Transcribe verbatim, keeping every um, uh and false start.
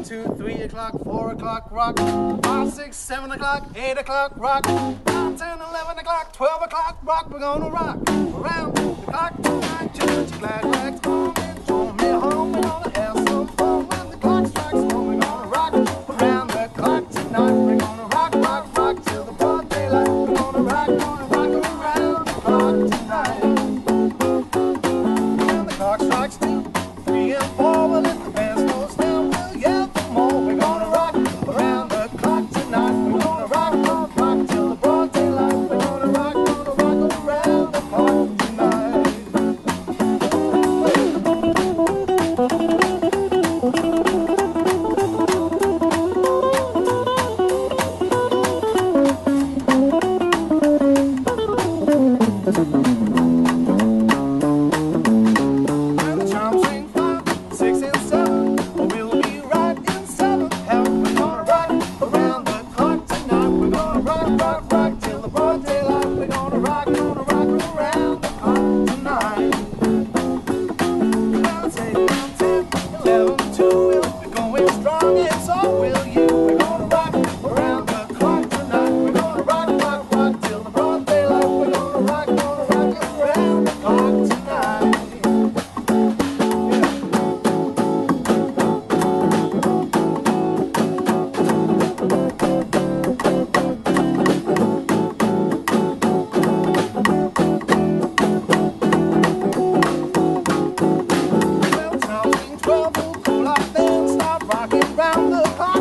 two, three o'clock, four o'clock, rock. Five, six, seven o'clock, eight o'clock, rock. Nine, ten, eleven o'clock, twelve o'clock, rock. We're gonna rock around the clock tonight. Church, glad rags, come in, join me home. We're gonna have some fun when the clock strikes one. We're gonna rock around the clock tonight. We're gonna rock, rock, rock till the broad daylight. We're gonna rock, gonna rock around the clock tonight. When the clock strikes two, three, and four, we'll let the band slow down. We'll yell for more. We're gonna rock around the clock tonight. We're gonna rock, rock, rock till the broad daylight. We're gonna rock, gonna rock around the clock tonight. When the chimes ring five, six, and seven, we'll be right in seventh heaven. We're gonna rock around the clock tonight. We're gonna rock, rock, rock till the broad daylight. We're gonna rock, gonna rock around the clock tonight. Well, it's eight, nine, ten, eleven, two, we'll be going strong, and so will you. We're gonna rock around the clock tonight. We're gonna rock, rock, rock till the broad daylight. We're gonna rock, gonna rock around the clock tonight. Well, twelve, twelve, we'll cool off, then start rocking round the clock.